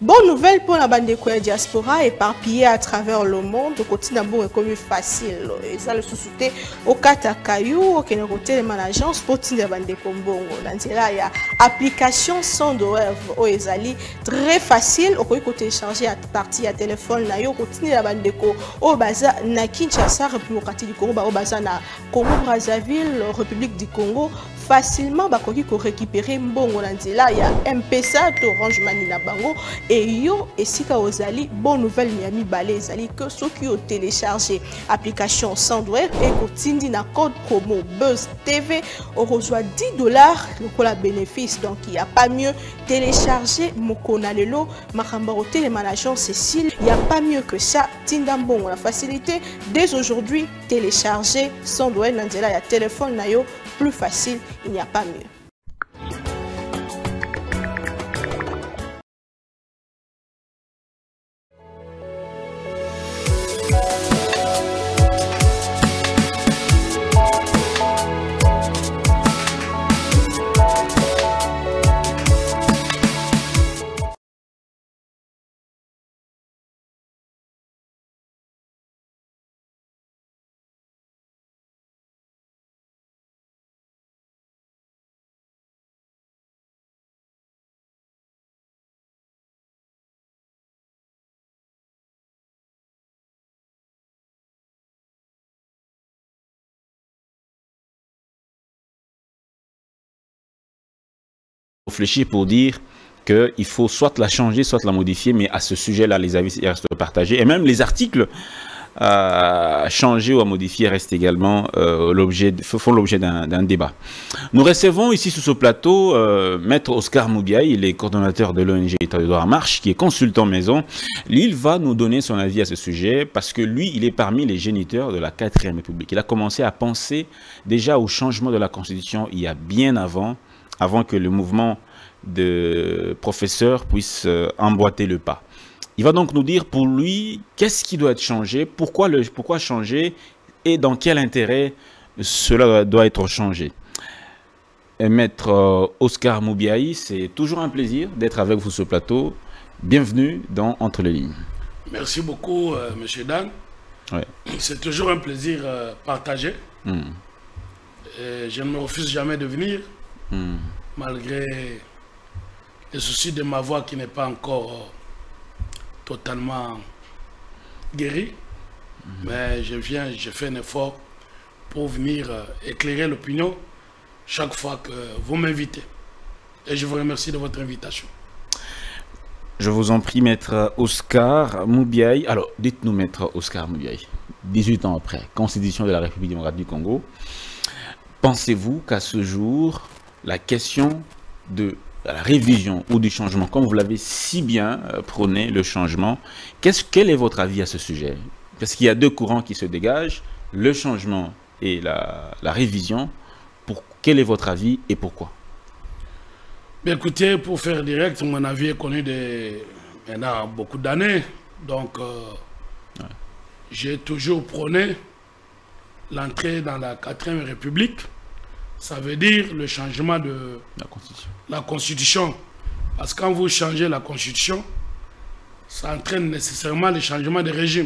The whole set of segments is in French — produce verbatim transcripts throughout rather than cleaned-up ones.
Bonne nouvelle pour la bande de diaspora éparpillée à travers le monde. Au quotidien, bon, est comme facile. Et ça, le sous-souté au Katakayou, au Kénéroté, les managers, pour la bande de Kombongo. Dans là, il y a application sans douleur au Ezali. Très facile. Au côté télécharger à partir à téléphone, là, au quotidien, la bande de Ko, au Baza, na Kinshasa, République du Congo, au Baza, na Congo-Brazzaville, République du Congo. Facilement, bakoki ko récupérer mbongo là il y a M P S A Orange Money na bango et yo et sika ozali bonne nouvelle Miami Balé ezali que ceux qui ont téléchargé application Sandware et kotindi na code promo Buzz T V on reçoit dix dollars le la bénéfice donc il y a pas mieux télécharger mokona lelo makamba les managers Cécile il y a pas mieux que ça tinda mbongo la facilité dès aujourd'hui télécharger Sandware nanzela il y a téléphone na yo plus facile, il n'y a pas mieux. Réfléchir pour dire qu'il faut soit la changer, soit la modifier, mais à ce sujet-là, les avis restent partagés. Et même les articles à changer ou à modifier restent également euh, l'objet, font l'objet d'un débat. Nous recevons ici sur ce plateau euh, Maître Oscar Moubiaï, il est coordonnateur de l'O N G État de droit en marche, qui est consultant maison. Il va nous donner son avis à ce sujet parce que lui, il est parmi les géniteurs de la quatrième République. Il a commencé à penser déjà au changement de la Constitution il y a bien avant, avant que le mouvement de professeurs puisse euh, emboîter le pas. Il va donc nous dire pour lui qu'est-ce qui doit être changé, pourquoi, le, pourquoi changer et dans quel intérêt cela doit être changé. Et Maître euh, Oscar Moubiaï, c'est toujours un plaisir d'être avec vous sur ce plateau. Bienvenue dans Entre les lignes. Merci beaucoup, euh, Monsieur Dan. Ouais. C'est toujours un plaisir euh, partagé. Mm. Et je ne me refuse jamais de venir. Mm. Malgré les soucis de ma voix qui n'est pas encore euh, totalement guérie. Mm-hmm. Mais je viens, je fais un effort pour venir euh, éclairer l'opinion chaque fois que vous m'invitez. Et je vous remercie de votre invitation. Je vous en prie, Maître Oscar Moubiaï. Alors, dites-nous, Maître Oscar Moubiaï, dix-huit ans après, Constitution de la République démocratique du Congo, pensez-vous qu'à ce jour, la question de la révision ou du changement, comme vous l'avez si bien euh, prôné, le changement, qu'est-ce, quel est votre avis à ce sujet? Parce qu'il y a deux courants qui se dégagent, le changement et la, la révision. Pour, quel est votre avis et pourquoi? Bien, écoutez, pour faire direct, mon avis est connu de maintenant beaucoup d'années. Donc, euh, ouais. J'ai toujours prôné l'entrée dans la quatrième République. Ça veut dire le changement de la Constitution. la Constitution. Parce que quand vous changez la Constitution, ça entraîne nécessairement le changement de régime.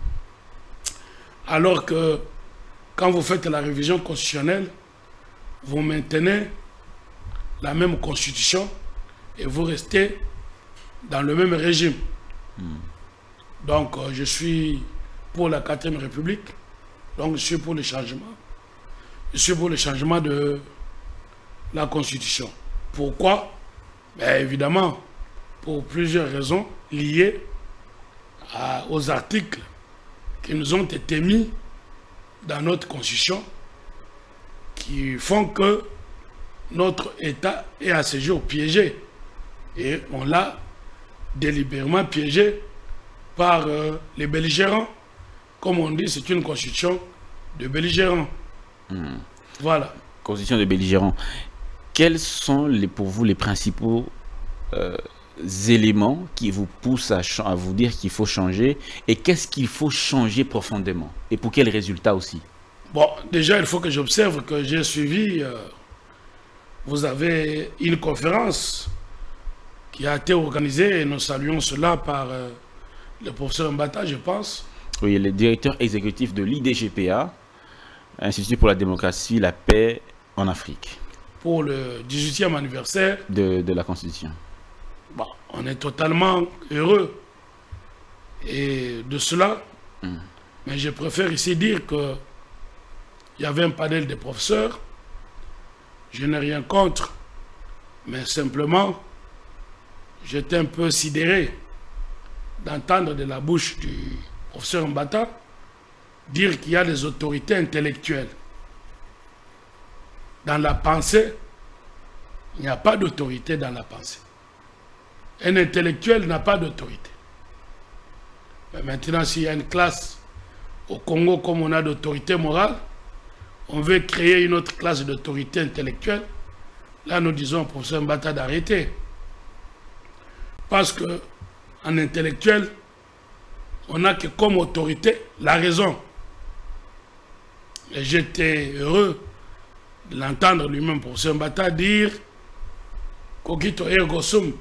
Alors que quand vous faites la révision constitutionnelle, vous maintenez la même Constitution et vous restez dans le même régime. Mm. Donc, euh, je suis pour la quatrième République, donc je suis pour le changement. Je suis pour le changement de la Constitution. Pourquoi? Ben, évidemment, pour plusieurs raisons liées à, aux articles qui nous ont été mis dans notre Constitution qui font que notre État est à ce jour piégé. Et on l'a délibérément piégé par euh, les belligérants. Comme on dit, c'est une constitution de belligérants. Mmh. Voilà. Constitution de belligérants. Quels sont les, pour vous les principaux euh, éléments qui vous poussent à, à vous dire qu'il faut changer? Et qu'est-ce qu'il faut changer profondément? Et pour quels résultats aussi? Bon, déjà, il faut que j'observe que j'ai suivi... Euh, vous avez une conférence qui a été organisé, et nous saluons cela par euh, le professeur Mbata, je pense. Oui, le directeur exécutif de l'I D G P A, Institut pour la démocratie, la paix en Afrique. Pour le dix-huitième anniversaire de, de la Constitution. Bon, on est totalement heureux et de cela, mm. mais je préfère ici dire que il y avait un panel de professeurs. Je n'ai rien contre, mais simplement, j'étais un peu sidéré d'entendre de la bouche du professeur Mbata dire qu'il y a des autorités intellectuelles. Dans la pensée, il n'y a pas d'autorité dans la pensée. Un intellectuel n'a pas d'autorité. Mais maintenant, s'il y a une classe au Congo comme on a d'autorité morale, on veut créer une autre classe d'autorité intellectuelle. Là, nous disons au professeur Mbata d'arrêter. Parce qu'en intellectuel, on n'a que comme autorité la raison. Et j'étais heureux de l'entendre lui-même, professeur Mbata, dire Cogito ergo sum,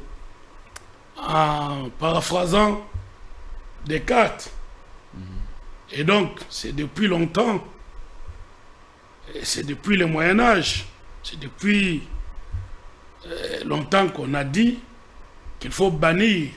en paraphrasant Descartes. Mm-hmm. Et donc, c'est depuis longtemps, c'est depuis le Moyen-Âge, c'est depuis euh, longtemps qu'on a dit qu'il faut bannir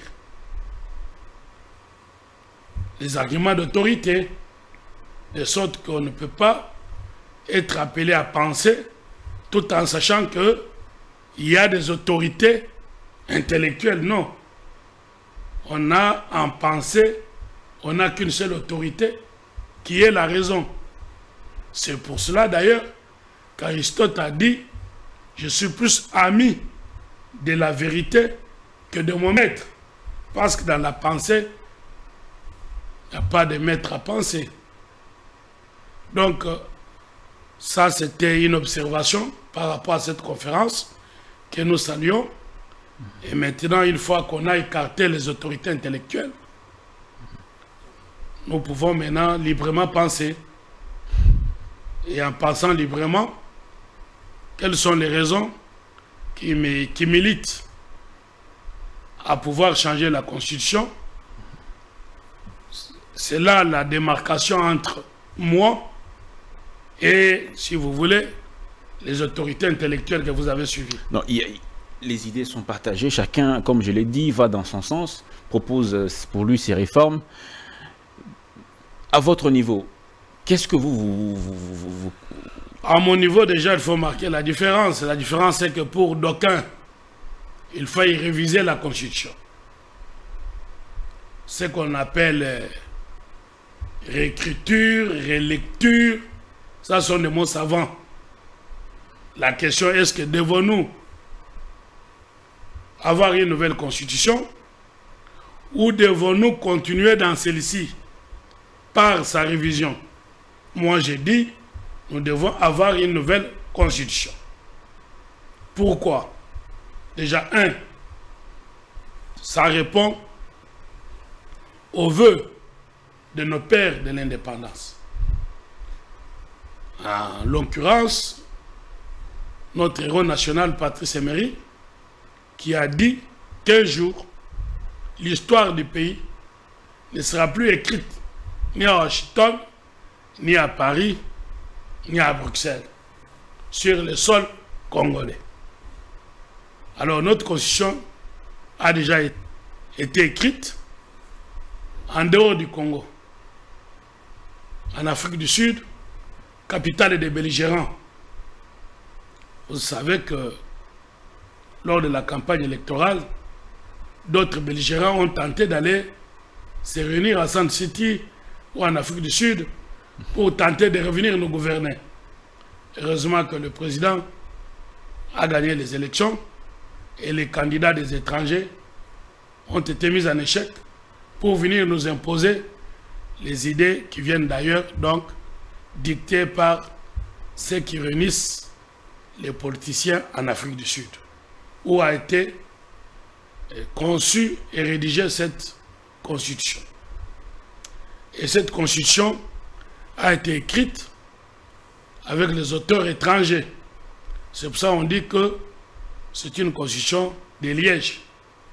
les arguments d'autorité, de sorte qu'on ne peut pas être appelé à penser tout en sachant qu'il y a des autorités intellectuelles. Non. On a en pensée, on n'a qu'une seule autorité qui est la raison. C'est pour cela d'ailleurs qu'Aristote a dit « Je suis plus ami de la vérité que de mon maître ». Parce que dans la pensée, il n'y a pas de maître à penser. Donc, ça c'était une observation par rapport à cette conférence que nous saluons. Et maintenant, une fois qu'on a écarté les autorités intellectuelles, nous pouvons maintenant librement penser. Et en pensant librement, quelles sont les raisons qui, qui militent à pouvoir changer la Constitution? C'est là la démarcation entre moi et, si vous voulez, les autorités intellectuelles que vous avez suivies. Non, il y a, les idées sont partagées. Chacun, comme je l'ai dit, va dans son sens, propose pour lui ses réformes. À votre niveau, qu'est-ce que vous, vous, vous, vous, vous... À mon niveau, déjà, il faut marquer la différence. La différence, c'est que pour d'aucuns, il faut y réviser la Constitution. Ce qu'on appelle euh, réécriture, relecture, ça sont des mots savants. La question est, est-ce que devons-nous avoir une nouvelle Constitution ou devons-nous continuer dans celle-ci par sa révision? Moi, j'ai dit, nous devons avoir une nouvelle Constitution. Pourquoi? Déjà, un, ça répond aux vœux de nos pères de l'indépendance. En l'occurrence, notre héros national, Patrice Emery, qui a dit qu'un jour, l'histoire du pays ne sera plus écrite ni à Washington, ni à Paris, ni à Bruxelles, sur le sol congolais. Alors notre constitution a déjà été écrite en dehors du Congo, en Afrique du Sud, capitale des belligérants. Vous savez que lors de la campagne électorale, d'autres belligérants ont tenté d'aller se réunir à Sand City ou en Afrique du Sud pour tenter de revenir nous gouverner. Heureusement que le président a gagné les élections et les candidats des étrangers ont été mis en échec pour venir nous imposer les idées qui viennent d'ailleurs, donc dictées par ceux qui réunissent les politiciens en Afrique du Sud, où a été conçue et rédigée cette constitution. Et cette constitution a été écrite avec les auteurs étrangers. C'est pour ça qu'on dit que c'est une constitution de Liège.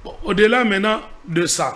Bon, au-delà maintenant de ça,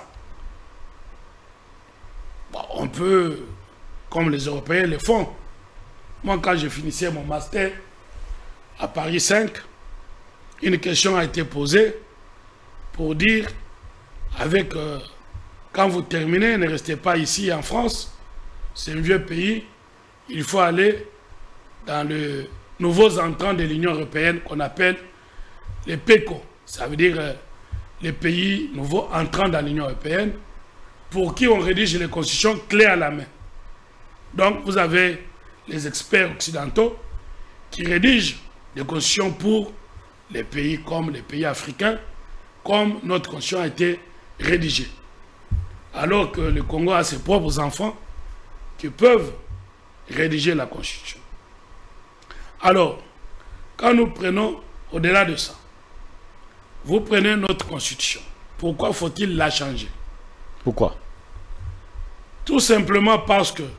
bon, on peut, comme les Européens le font, moi quand je finissais mon master à Paris cinq, une question a été posée pour dire, avec, euh, quand vous terminez, ne restez pas ici en France, c'est un vieux pays, il faut aller dans les nouveaux entrants de l'Union européenne qu'on appelle les P E C O, ça veut dire euh, les pays nouveaux entrants dans l'Union européenne, pour qui on rédige les constitutions clés à la main. Donc vous avez les experts occidentaux qui rédigent des constitutions pour les pays comme les pays africains, comme notre constitution a été rédigée. Alors que le Congo a ses propres enfants qui peuvent rédiger la constitution. Alors, quand nous prenons au-delà de ça, vous prenez notre constitution. Pourquoi faut-il la changer? Pourquoi? Tout simplement parce que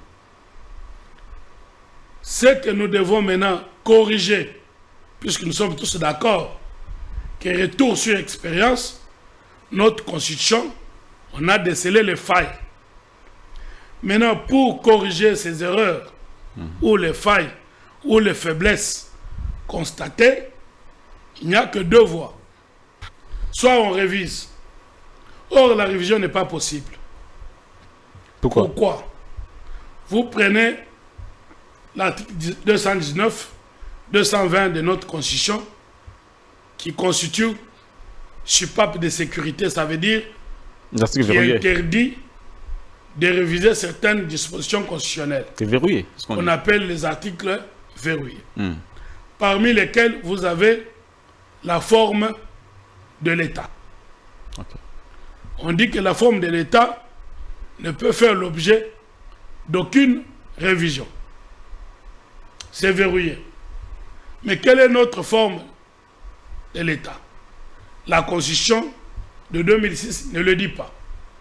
ce que nous devons maintenant corriger, puisque nous sommes tous d'accord, que retour sur expérience, notre constitution, on a décelé les failles. Maintenant, pour corriger ces erreurs, mmh. ou les failles, ou les faiblesses constatées, il n'y a que deux voies. Soit on révise. Or, la révision n'est pas possible. Pourquoi? Pourquoi? Vous prenez l'article deux cent dix-neuf, deux cent vingt de notre Constitution, qui constitue soupape de sécurité, ça veut dire qui interdit de réviser certaines dispositions constitutionnelles. C'est verrouillé. qu'on qu appelle les articles verrouillés. Hmm. Parmi lesquels vous avez la forme de l'État. Okay. On dit que la forme de l'État ne peut faire l'objet d'aucune révision. C'est verrouillé. Mais quelle est notre forme de l'État? La Constitution de deux mille six ne le dit pas.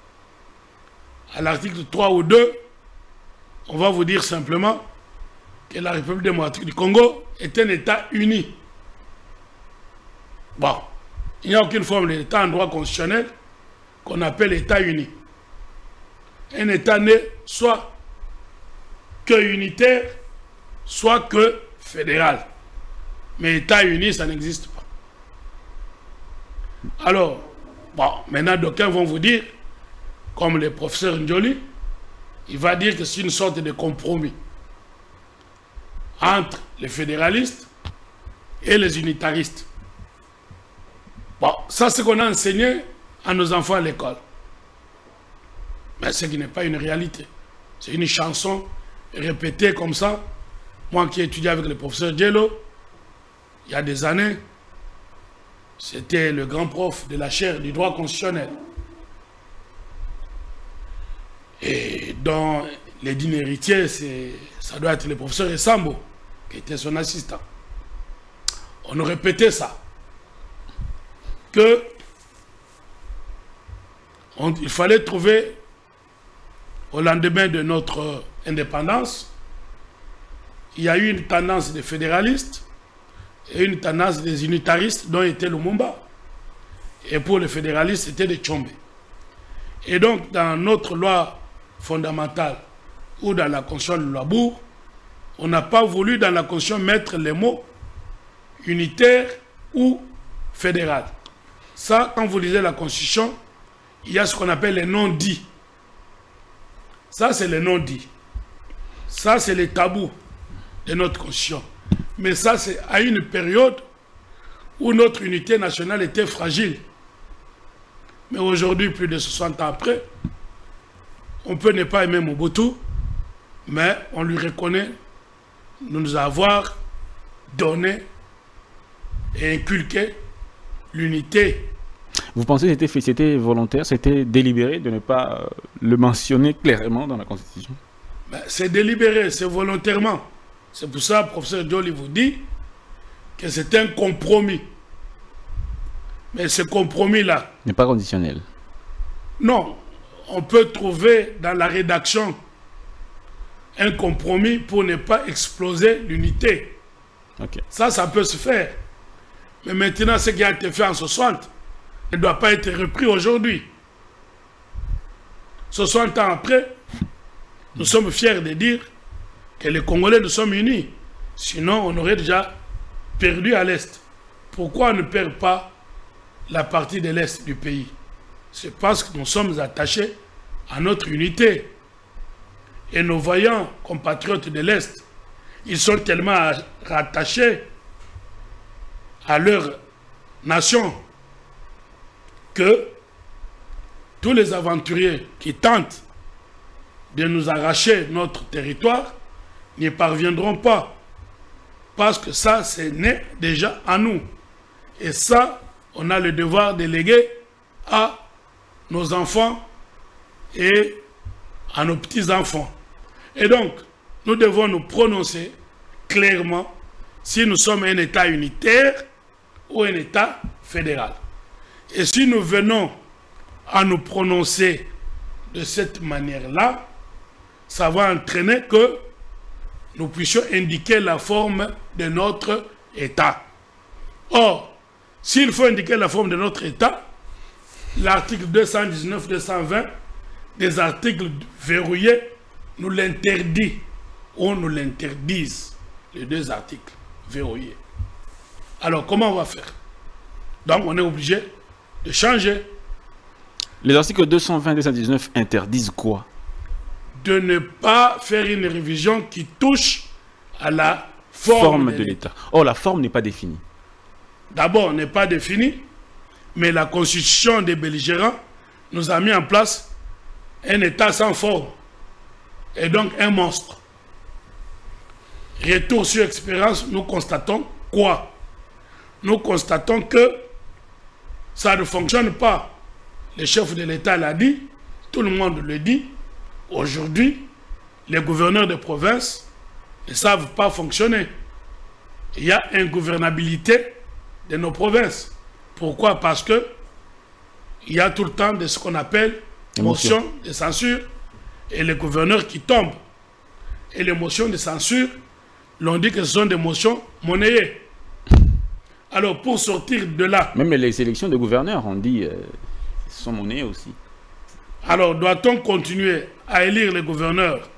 À l'article trois ou deux, on va vous dire simplement que la République démocratique du Congo est un État uni. Bon, il n'y a aucune forme d'État en droit constitutionnel qu'on appelle État uni. Un État n'est soit que unitaire, soit que fédéral. Mais État uni, ça n'existe pas. Alors, bon, maintenant, d'aucuns vont vous dire, comme le professeur Njoli, il va dire que c'est une sorte de compromis entre les fédéralistes et les unitaristes. Bon, ça c'est ce qu'on a enseigné à nos enfants à l'école. Mais ce qui n'est pas une réalité. C'est une chanson répétée comme ça. Moi qui ai étudié avec le professeur Diello, il y a des années, c'était le grand prof de la chaire du droit constitutionnel. Et dans les dînes héritiers, ça doit être le professeur Essambo, qui était son assistant. On nous répétait ça. Que on, il fallait trouver, au lendemain de notre indépendance, il y a eu une tendance des fédéralistes et une tendance des unitaristes dont était Lumumba. Et pour les fédéralistes, c'était des Tchombe. Et donc, dans notre loi fondamentale ou dans la Constitution de Labour, on n'a pas voulu dans la Constitution mettre les mots unitaire ou fédéral. Ça, quand vous lisez la Constitution, il y a ce qu'on appelle les non-dits. Ça, c'est les non-dits. Ça, c'est les tabous de notre Constitution. Mais ça, c'est à une période où notre unité nationale était fragile. Mais aujourd'hui, plus de soixante ans après, on peut ne pas aimer Mobutu, mais on lui reconnaît de nous avoir donné et inculqué l'unité. Vous pensez que c'était volontaire, c'était délibéré de ne pas euh, le mentionner clairement dans la Constitution? Ben, c'est délibéré, c'est volontairement. C'est pour ça que le professeur Joly vous dit que c'est un compromis. Mais ce compromis-là... n'est pas conditionnel. Non. On peut trouver dans la rédaction un compromis pour ne pas exploser l'unité. Okay. Ça, ça peut se faire. Mais maintenant, ce qui a été fait en soixante, ne doit pas être repris aujourd'hui. soixante ans après, nous sommes fiers de dire que les Congolais nous sommes unis. Sinon, on aurait déjà perdu à l'Est. Pourquoi on ne perd pas la partie de l'Est du pays? C'est parce que nous sommes attachés à notre unité. Et nos voyants compatriotes de l'Est, ils sont tellement rattachés à leur nation que tous les aventuriers qui tentent de nous arracher notre territoire n'y parviendront pas. Parce que ça, c'est né déjà à nous. Et ça, on a le devoir de léguer à nos enfants et à nos petits-enfants. Et donc, nous devons nous prononcer clairement si nous sommes un État unitaire ou un État fédéral. Et si nous venons à nous prononcer de cette manière-là, ça va entraîner que nous puissions indiquer la forme de notre État. Or, s'il faut indiquer la forme de notre État, l'article deux cent dix-neuf deux cent vingt des articles verrouillés nous l'interdit ou nous l'interdisent, les deux articles verrouillés. Alors, comment on va faire? Donc, on est obligé de changer. Les articles deux cent vingt et deux cent dix-neuf interdisent quoi? De ne pas faire une révision qui touche à la forme, forme de l'État. Oh, la forme n'est pas définie. D'abord, n'est pas définie, mais la constitution des belligérants nous a mis en place un État sans forme, et donc un monstre. Retour sur expérience, nous constatons quoi? Nous constatons que ça ne fonctionne pas. Le chef de l'État l'a dit, tout le monde le dit. Aujourd'hui, les gouverneurs de province ne savent pas fonctionner. Il y a une gouvernabilité de nos provinces. Pourquoi? Parce que il y a tout le temps de ce qu'on appelle motion de censure et les gouverneurs qui tombent. Et les motions de censure, l'on dit que ce sont des motions monnayées. Alors, pour sortir de là... Même les élections de gouverneurs, on dit, euh, sont monnayées aussi. Alors, doit-on continuer à élire les gouverneurs?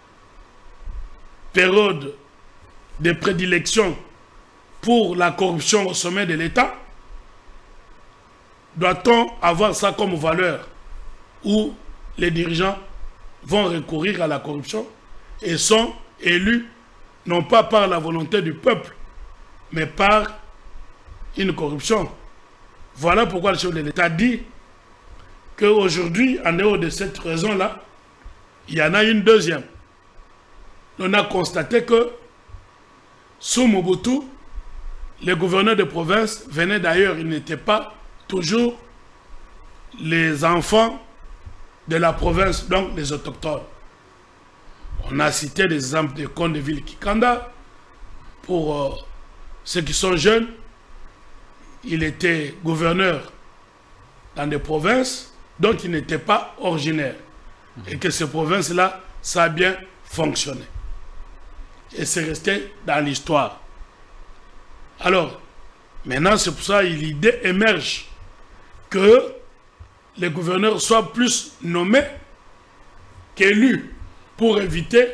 Période de prédilection pour la corruption au sommet de l'État? Doit-on avoir ça comme valeur où les dirigeants vont recourir à la corruption et sont élus non pas par la volonté du peuple, mais par une corruption? Voilà pourquoi le chef de l'État dit qu'aujourd'hui, en dehors de cette raison-là, il y en a une deuxième. On a constaté que sous Mobutu, les gouverneurs de province venaient d'ailleurs, ils n'étaient pas toujours les enfants de la province, donc les autochtones. On a cité des exemples de Condeville Kikanda. Pour euh, ceux qui sont jeunes, il était gouverneur dans des provinces dont il n'était pas originaire. Et que ces provinces-là, ça a bien fonctionné. Et c'est resté dans l'histoire. Alors, maintenant, c'est pour ça que l'idée émerge que les gouverneurs soient plus nommés qu'élus pour éviter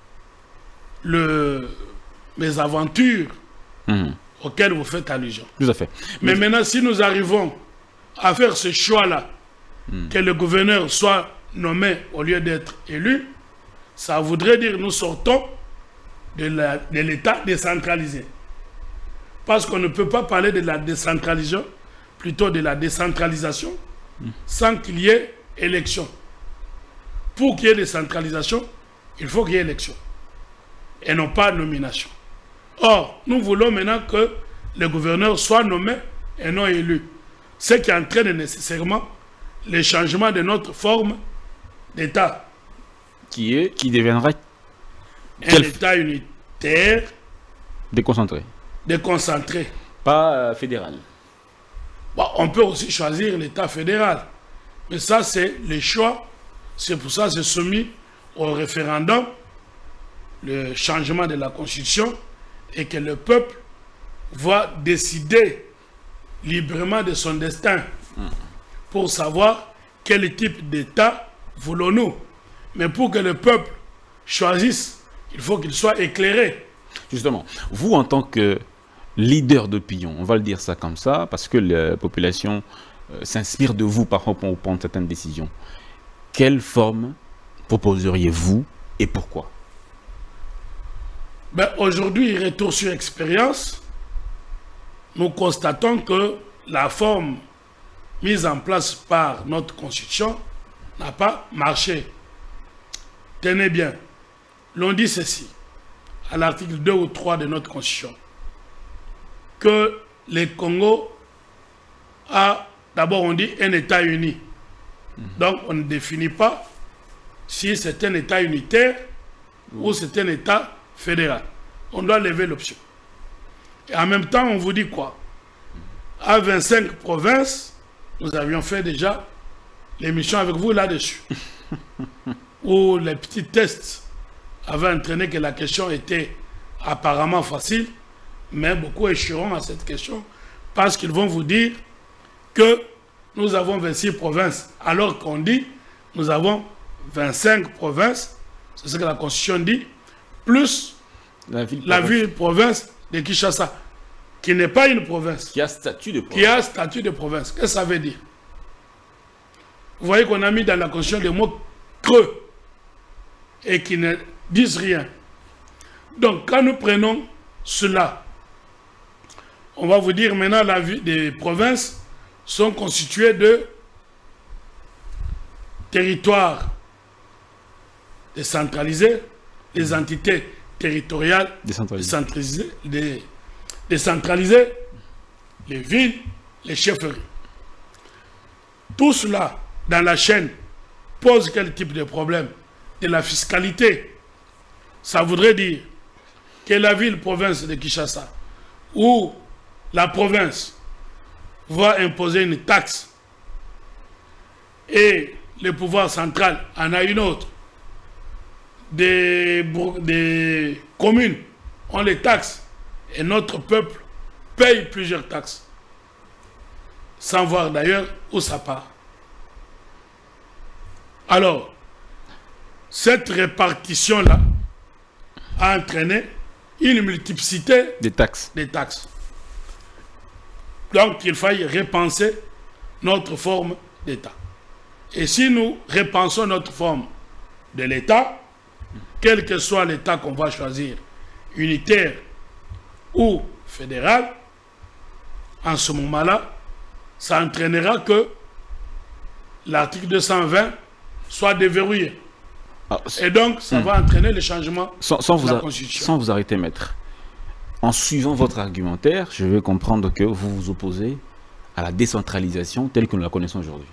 le, les aventures mmh. auxquelles vous faites allusion. Tout à fait. Mais, Mais maintenant, si nous arrivons à faire ce choix-là, mmh. que le gouverneur soit nommé au lieu d'être élu, ça voudrait dire que nous sortons de l'État décentralisé. Parce qu'on ne peut pas parler de la décentralisation, plutôt de la décentralisation, mmh. sans qu'il y ait élection. Pour qu'il y ait décentralisation, il faut qu'il y ait élection. Et non pas nomination. Or, nous voulons maintenant que les gouverneurs soient nommés et non élus. Ce qui entraîne nécessairement le changement de notre forme d'État. Qui est, qui deviendra un Quel... État unitaire. Déconcentré. Déconcentré. Pas euh, fédéral. Bon, on peut aussi choisir l'État fédéral. Mais ça, c'est le choix. C'est pour ça que c'est soumis au référendum, le changement de la Constitution, et que le peuple va décider librement de son destin. Mmh. pour savoir quel type d'État voulons-nous. Mais pour que le peuple choisisse, il faut qu'il soit éclairé. Justement, vous en tant que leader d'opinion, on va le dire ça comme ça, parce que la population euh, s'inspire de vous parfois pour prendre certaines décisions. Quelle forme proposeriez-vous et pourquoi? Ben, aujourd'hui, retour sur expérience, nous constatons que la forme mise en place par notre constitution n'a pas marché. Tenez bien, l'on dit ceci, à l'article deux ou trois de notre constitution, que le Congo a, d'abord on dit un État uni. Donc on ne définit pas si c'est un État unitaire ou c'est un État fédéral. On doit lever l'option. Et en même temps, on vous dit quoi? À vingt-cinq provinces, nous avions fait déjà l'émission avec vous là-dessus. Où les petits tests avaient entraîné que la question était apparemment facile, mais beaucoup échoueront à cette question parce qu'ils vont vous dire que nous avons vingt-six provinces, alors qu'on dit nous avons vingt-cinq provinces, c'est ce que la Constitution dit, plus la ville-province ville de Kinshasa, qui n'est pas une province. Qui a statut de province. Qui a statut de province. Qu'est-ce que ça veut dire? Vous voyez qu'on a mis dans la Constitution des mots creux et qui ne disent rien. Donc, quand nous prenons cela, on va vous dire maintenant la vie des provinces sont constituées de territoires décentralisés, les entités territoriales décentralisées, les, décentralisées, les villes, les chefferies. Tout cela, dans la chaîne, pose quel type de problème? De la fiscalité. Ça voudrait dire que la ville-province de Kinshasa ou la province va imposer une taxe et le pouvoir central en a une autre. Des, des communes ont les taxes et notre peuple paye plusieurs taxes sans voir d'ailleurs où ça part. Alors, cette répartition-là a entraîné une multiplicité des taxes. des taxes. Donc, il faille repenser notre forme d'État. Et si nous repensons notre forme de l'État, quel que soit l'État qu'on va choisir, unitaire ou fédéral, en ce moment-là, ça entraînera que l'article deux cent vingt soit déverrouillé. Ah, et donc, ça hmm. va entraîner le changement sans, sans de vous la a, Constitution. Sans vous arrêter, maître. En suivant votre argumentaire, je vais comprendre que vous vous opposez à la décentralisation telle que nous la connaissons aujourd'hui.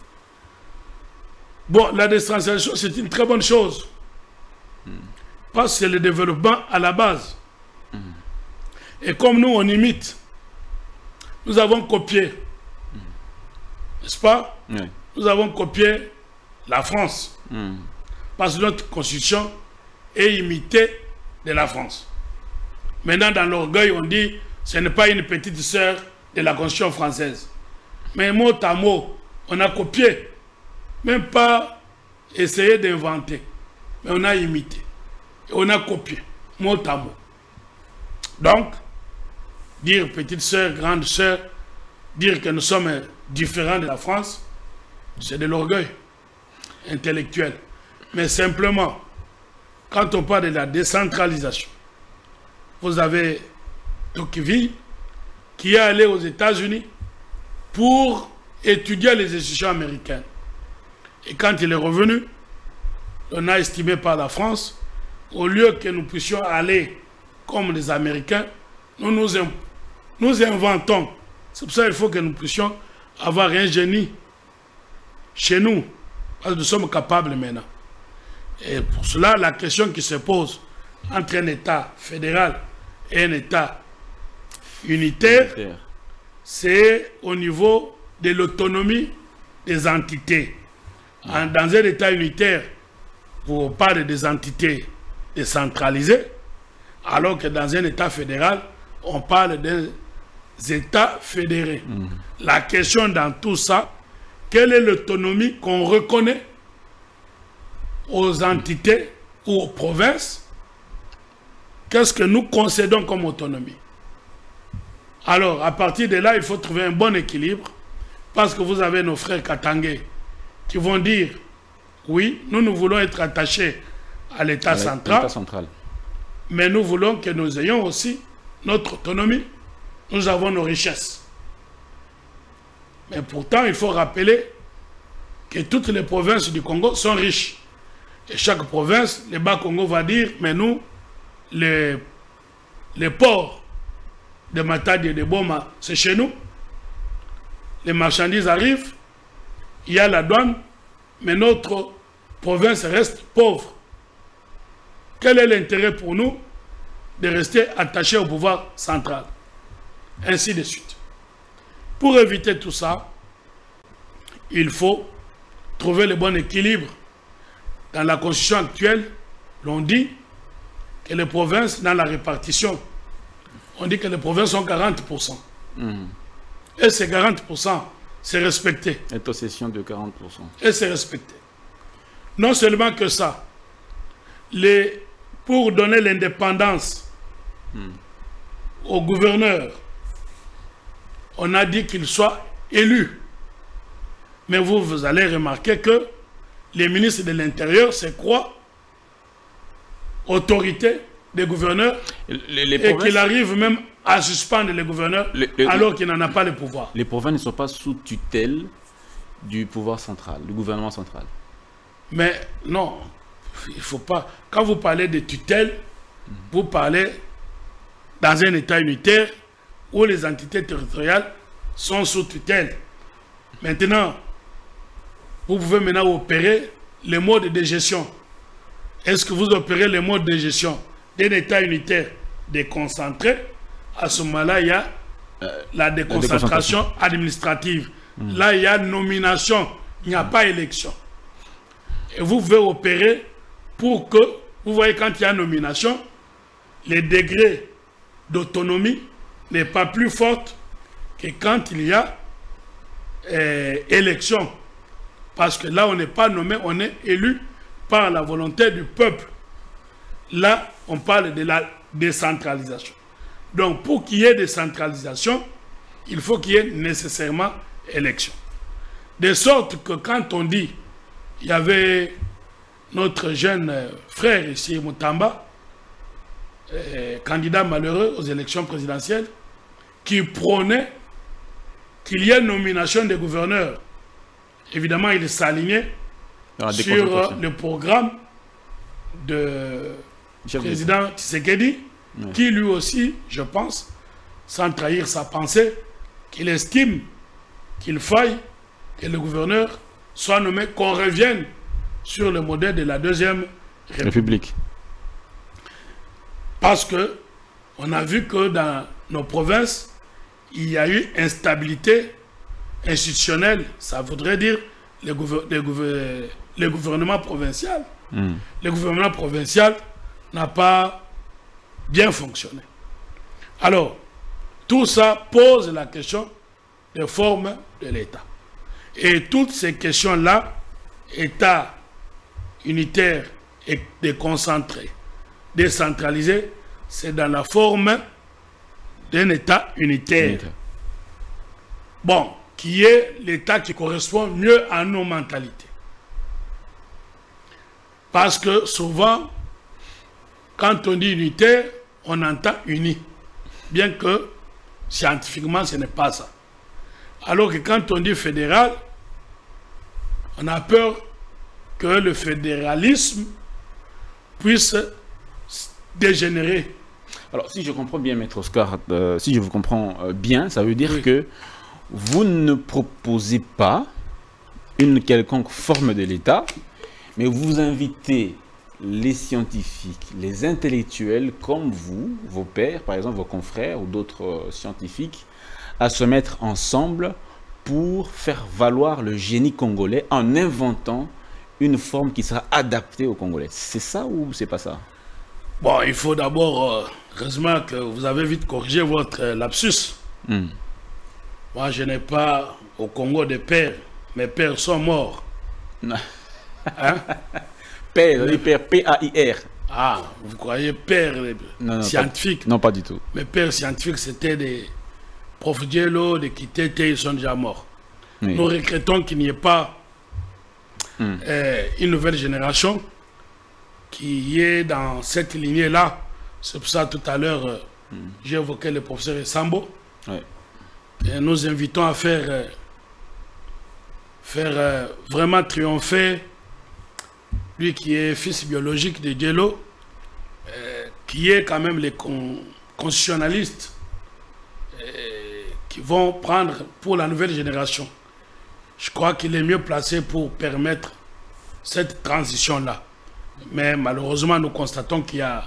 Bon, la décentralisation, c'est une très bonne chose. Hmm. Parce que c'est le développement à la base. Hmm. Et comme nous, on imite, nous avons copié, hmm. n'est-ce pas? Oui. Nous avons copié la France. Hmm. Parce que notre constitution est imitée de la France. Maintenant, dans l'orgueil, on dit ce n'est pas une petite sœur de la constitution française. Mais mot à mot, on a copié. Même pas essayé d'inventer. Mais on a imité. Et on a copié. Mot à mot. Donc, dire petite sœur, grande sœur, dire que nous sommes différents de la France, c'est de l'orgueil intellectuel. Mais simplement, quand on parle de la décentralisation, vous avez Tocqueville qui est allé aux États-Unis pour étudier les institutions américaines. Et quand il est revenu, on a estimé par la France, au lieu que nous puissions aller comme les Américains, nous nous, nous inventons. C'est pour ça qu'il faut que nous puissions avoir un génie chez nous, parce que nous sommes capables maintenant. Et pour cela, la question qui se pose entre un État fédéral et un État unitaire, unitaire. c'est au niveau de l'autonomie des entités. En, dans un État unitaire, vous parlez des entités décentralisées, alors que dans un État fédéral, on parle des États fédérés. Mmh. La question dans tout ça quelle est l'autonomie qu'on reconnaît aux entités ou aux provinces? Qu'est-ce que nous concédons comme autonomie? Alors, à partir de là, il faut trouver un bon équilibre, parce que vous avez nos frères katangais qui vont dire, oui, nous, nous voulons être attachés à l'État central, central, mais nous voulons que nous ayons aussi notre autonomie. Nous avons nos richesses. Mais pourtant, il faut rappeler que toutes les provinces du Congo sont riches. Et chaque province, le Bas-Congo va dire, mais nous, les, les ports de Matadi et de Boma, c'est chez nous. Les marchandises arrivent, il y a la douane, mais notre province reste pauvre. Quel est l'intérêt pour nous de rester attachés au pouvoir central? Ainsi de suite. Pour éviter tout ça, il faut trouver le bon équilibre. Dans la constitution actuelle, l'on dit que les provinces, dans la répartition, on dit que les provinces sont quarante pour cent. Mmh. Et ces quarante pour cent, c'est respecté. Et possession de quarante pour cent. Et c'est respecté. Non seulement que ça, les, pour donner l'indépendance mmh. au gouverneur, on a dit qu'il soit élu. Mais vous, vous allez remarquer que les ministres de l'Intérieur se croient autorité des gouverneurs les, les et qu'il arrive même à suspendre les gouverneurs les, les, alors qu'il n'en a pas le pouvoir. Les provinces ne sont pas sous tutelle du pouvoir central, du gouvernement central. Mais non, il ne faut pas... Quand vous parlez de tutelle, mmh. vous parlez dans un État unitaire où les entités territoriales sont sous tutelle. Maintenant, vous pouvez maintenant opérer les modes de gestion. Est-ce que vous opérez les modes de gestion d'un État unitaire déconcentré? À ce moment-là, il y a euh, la, déconcentration la déconcentration administrative. Mmh. Là, il y a nomination. Il n'y a mmh. pas élection. Et vous pouvez opérer pour que, vous voyez, quand il y a nomination, les degrés d'autonomie n'est pas plus forte que quand il y a euh, élection. Parce que là, on n'est pas nommé, on est élu par la volonté du peuple. Là, on parle de la décentralisation. Donc, pour qu'il y ait décentralisation, il faut qu'il y ait nécessairement élection. De sorte que quand on dit, il y avait notre jeune frère ici, Moutamba, euh, candidat malheureux aux élections présidentielles, qui prônait qu'il y ait nomination des gouverneurs. Évidemment, il s'alignait sur le programme de président Tshisekedi, oui. qui lui aussi, je pense, sans trahir sa pensée, qu'il estime qu'il faille que le gouverneur soit nommé, qu'on revienne sur le modèle de la deuxième République. République. Parce que on a vu que dans nos provinces, il y a eu instabilité institutionnelle, ça voudrait dire le, gouver le, gouver le gouvernement provincial. Mm. Le gouvernement provincial n'a pas bien fonctionné. Alors, tout ça pose la question de forme de l'État. Et toutes ces questions-là, État unitaire et déconcentré, décentralisé, c'est dans la forme d'un État unitaire. Unitaire. Bon, qui est l'État qui correspond mieux à nos mentalités. Parce que souvent, quand on dit unitaire, on entend uni. Bien que scientifiquement, ce n'est pas ça. Alors que quand on dit fédéral, on a peur que le fédéralisme puisse dégénérer. Alors, si je comprends bien, Maître Oscar, euh, si je vous comprends euh, bien, ça veut dire oui. que vous ne proposez pas une quelconque forme de l'État, mais vous invitez les scientifiques, les intellectuels comme vous, vos pairs, par exemple vos confrères ou d'autres euh, scientifiques, à se mettre ensemble pour faire valoir le génie congolais en inventant une forme qui sera adaptée aux Congolais. C'est ça ou c'est pas ça? Bon, il faut d'abord, euh, heureusement que vous avez vite corrigé votre euh, lapsus. Mm. Moi, je n'ai pas au Congo des pères Mes pères sont morts. Non. Hein? Père, les pères, P A I R. Ah, vous croyez père Non, non, scientifique? pas, non, pas du tout. Mes pères scientifiques, c'était des profs Diello, des Kitete, ils sont déjà morts. Oui. Nous regrettons qu'il n'y ait pas Hmm. euh, une nouvelle génération qui est dans cette lignée-là. C'est pour ça, tout à l'heure, euh, hmm. j'ai évoqué le professeur Sambo. Oui. Et nous invitons à faire, euh, faire euh, vraiment triompher lui qui est fils biologique de Diello, euh, qui est quand même les con constitutionnalistes euh, qui vont prendre pour la nouvelle génération. Je crois qu'il est mieux placé pour permettre cette transition-là. Mais malheureusement, nous constatons qu'il y a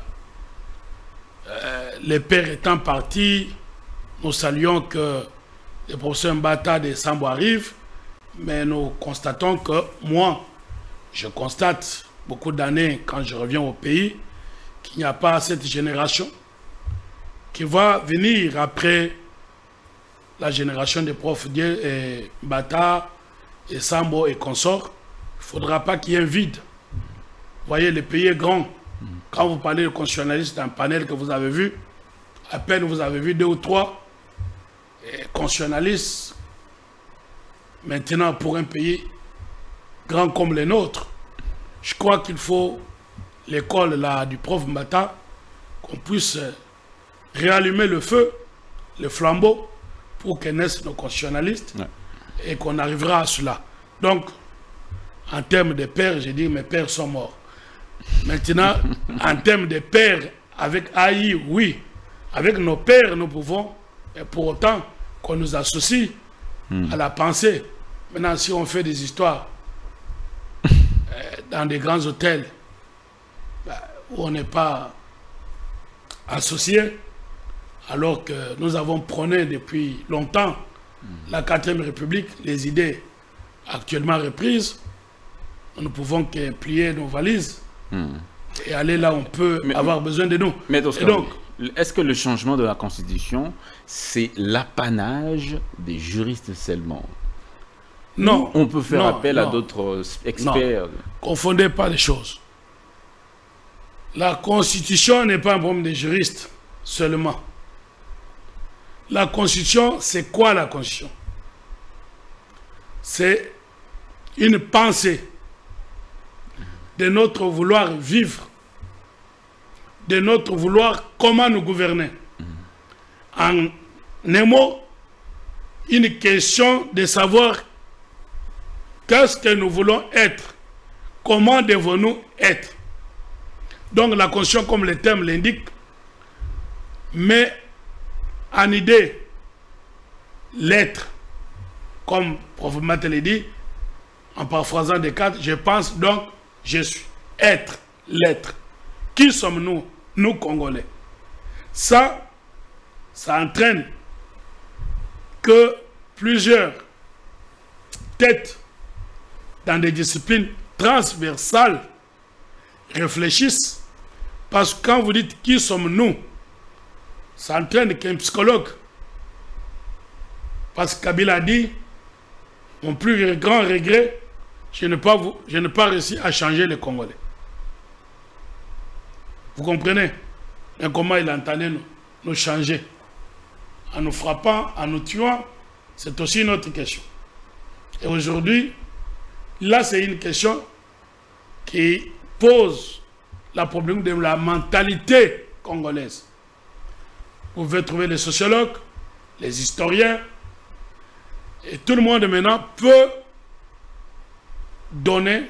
euh, les pères étant partis. Nous saluons que le professeur Mbata de Sambo arrive, mais nous constatons que moi, je constate beaucoup d'années quand je reviens au pays qu'il n'y a pas cette génération qui va venir après la génération des profs et Mbata et Sambo et consorts. Il ne faudra pas qu'il y ait un vide. Vous voyez, le pays est grand. Quand vous parlez de constitutionnalistes d'un panel que vous avez vu, à peine vous avez vu deux ou trois constitutionnalistes. Maintenant, pour un pays grand comme le nôtre, je crois qu'il faut l'école là du prof Mbata, qu'on puisse réallumer le feu, le flambeau, pour que naissent nos constitutionnalistes, ouais. Et qu'on arrivera à cela. Donc, en termes de pères, j'ai dit mes pères sont morts. Maintenant, en termes de pères, avec A I, oui. Avec nos pères, nous pouvons, et pour autant qu'on nous associe mm. à la pensée. Maintenant, si on fait des histoires euh, dans des grands hôtels bah, où on n'est pas associé, alors que nous avons prôné depuis longtemps mm. la quatrième République, les idées actuellement reprises, nous ne pouvons que plier nos valises mm. et aller là où on peut mais, avoir besoin de nous. Mais et donc, est-ce que le changement de la Constitution, c'est l'apanage des juristes seulement? Non. On peut faire non, appel non, à d'autres experts. Non. Confondez pas les choses. La Constitution n'est pas un problème des juristes seulement. La Constitution, c'est quoi la Constitution? C'est une pensée de notre vouloir vivre, de notre vouloir comment nous gouverner. En un mot, une question de savoir qu'est-ce que nous voulons être, comment devons-nous être. Donc la Constitution, comme le terme l'indique, met en idée l'être, comme Prof Matel dit, en paraphrasant Descartes, je pense donc, je suis. Être, l'être. Qui sommes-nous, nous Congolais? Ça, ça entraîne que plusieurs têtes dans des disciplines transversales réfléchissent, parce que quand vous dites qui sommes-nous, ça entraîne qu'un psychologue, parce que Kabila a dit, mon plus grand regret, je n'ai pas, pas réussi à changer les Congolais. Vous comprenez? Et comment il entendait nous, nous changer? En nous frappant, en nous tuant, c'est aussi une autre question. Et aujourd'hui, là, c'est une question qui pose le problème de la mentalité congolaise. Vous pouvez trouver les sociologues, les historiens, et tout le monde maintenant peut donner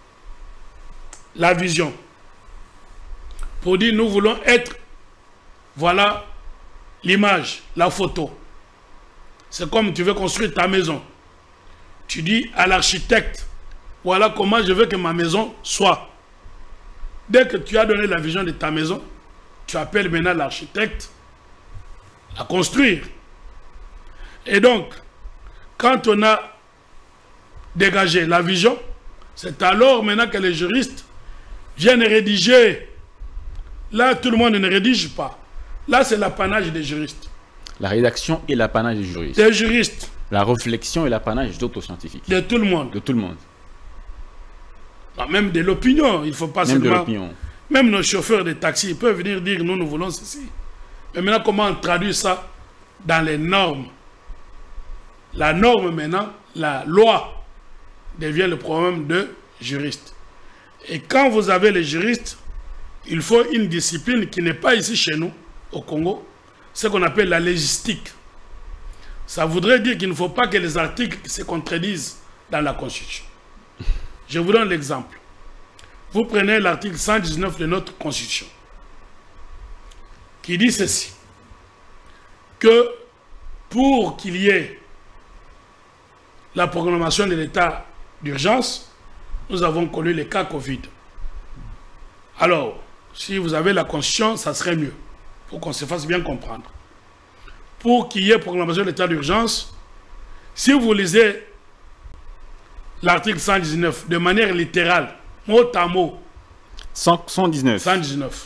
la vision. Pour dire, nous voulons être, voilà l'image, la photo. C'est comme tu veux construire ta maison. Tu dis à l'architecte, voilà comment je veux que ma maison soit. Dès que tu as donné la vision de ta maison, tu appelles maintenant l'architecte à construire. Et donc, quand on a dégagé la vision, c'est alors maintenant que les juristes viennent rédiger. Là, tout le monde ne rédige pas. Là, c'est l'apanage des juristes. La rédaction et l'apanage des juristes. Des juristes. La réflexion et l'apanage d'autres scientifiques. De tout le monde. De tout le monde. Non, même de l'opinion. Il ne faut pas même seulement... de l'opinion. Même nos chauffeurs de taxi, ils peuvent venir dire nous, nous voulons ceci. Mais maintenant, comment on traduit ça dans les normes? La norme maintenant, la loi devient le problème de juriste. Et quand vous avez les juristes, il faut une discipline qui n'est pas ici chez nous, au Congo, ce qu'on appelle la légistique. Ça voudrait dire qu'il ne faut pas que les articles se contredisent dans la Constitution. Je vous donne l'exemple. Vous prenez l'article cent dix-neuf de notre Constitution, qui dit ceci, que pour qu'il y ait la proclamation de l'état d'urgence, nous avons connu les cas Covid. Alors, si vous avez la Constitution, ça serait mieux, pour qu'on se fasse bien comprendre. Pour qu'il y ait proclamation de l'état d'urgence, si vous lisez l'article cent dix-neuf de manière littérale, mot à mot, cent dix-neuf. cent dix-neuf.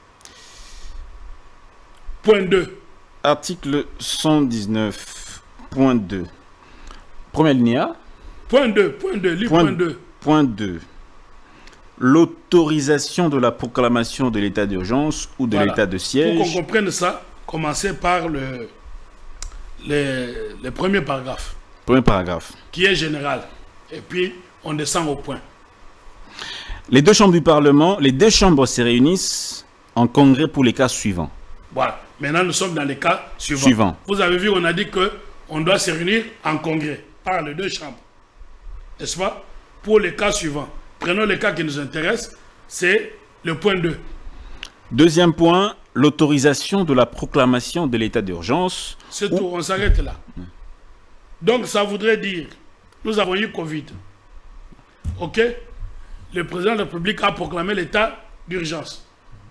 Point deux. Article cent dix-neuf, point deux. Premier alinéa. Point deux, point deux, lis point deux. Point deux. L'autorisation de la proclamation de l'état d'urgence ou de Voilà. l'état de siège. Pour qu'on comprenne ça, commencez par le, les, les premiers paragraphes, Premier paragraphe. qui est général. Et puis, on descend au point. Les deux chambres du Parlement, les deux chambres se réunissent en congrès pour les cas suivants. Voilà. Maintenant, nous sommes dans les cas suivants. Suivant. Vous avez vu, on a dit qu'on doit se réunir en congrès par les deux chambres. N'est-ce pas? Pour les cas suivants. Prenons les cas qui nous intéressent. C'est le point deux. Deuxième point, l'autorisation de la proclamation de l'état d'urgence. C'est tout, on s'arrête là. Donc, ça voudrait dire, nous avons eu Covid. OK? Le président de la République a proclamé l'état d'urgence.